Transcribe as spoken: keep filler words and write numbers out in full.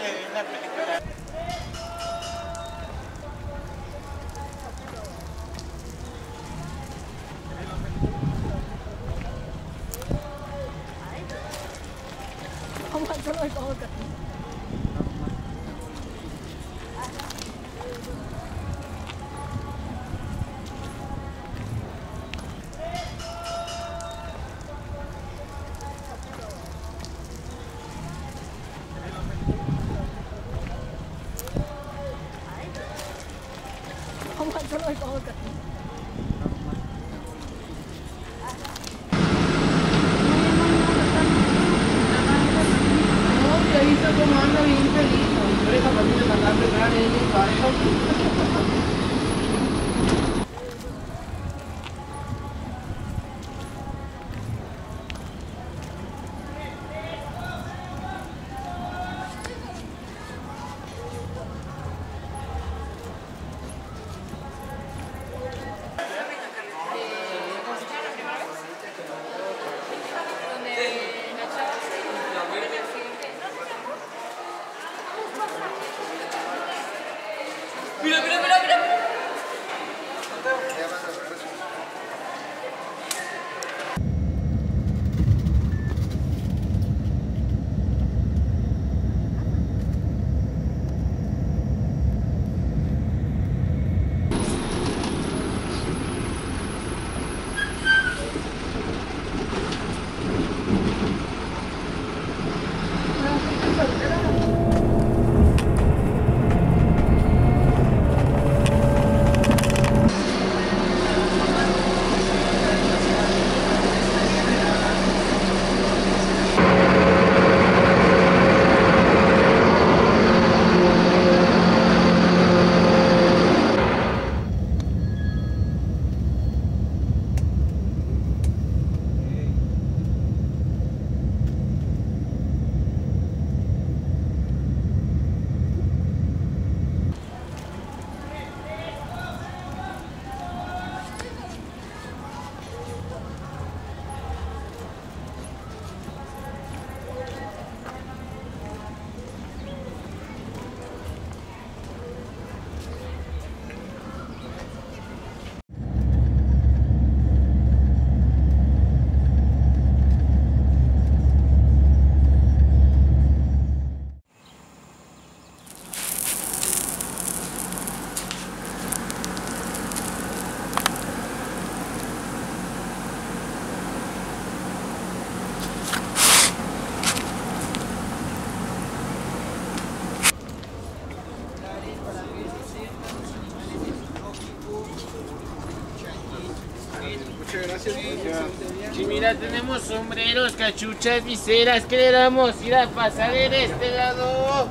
una película. Không phải cho tôi có cả. Không phải cho tôi có cả. Como anda bien feliz, por esa familia me anda pegando en el barco. Mira, mira, mira, mira. Muchas gracias. Sí, mira, tenemos sombreros, cachuchas, viseras. ¿Qué le damos? Ir a pasar en este lado.